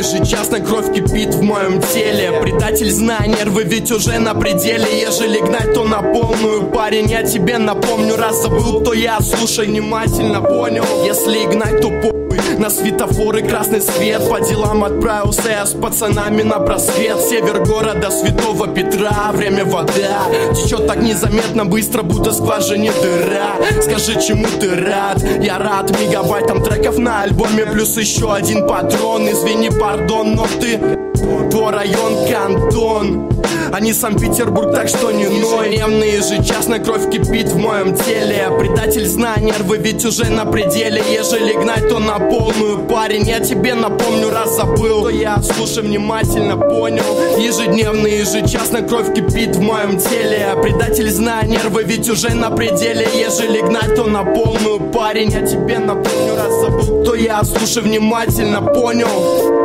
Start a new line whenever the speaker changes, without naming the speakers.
ежечасно кровь кипит в моем теле. Предатель, знай, нервы ведь уже на пределе. Ежели гнать, то на полную, парень, я тебе напомню. Раз забыл, кто я, слушай внимательно, понял? Если гнать, то на светофоры красный свет. По делам отправился я с пацанами на просвет. Север города Святого Петра. Время вода течет так незаметно, быстро, будто скважине дыра. Скажи, чему ты рад? Я рад мегабайтам треков на альбоме, плюс еще один патрон. Извини, пардон, но ты твой район кантон, а не Санкт-Петербург, так что не ной. Ежедневно, ежечасно кровь кипит в моем теле. Предатель, знай, нервы ведь уже на пределе. Ежели гнать, то на полную, парень, я тебе напомню. Раз забыл, то я, слушай внимательно, понял? Ежедневно, ежечасно кровь кипит в моем теле. Предатель, знай, нервы ведь уже на пределе. Ежели гнать, то на полную, парень, я тебе напомню. Раз забыл, то я, слушай внимательно, понял?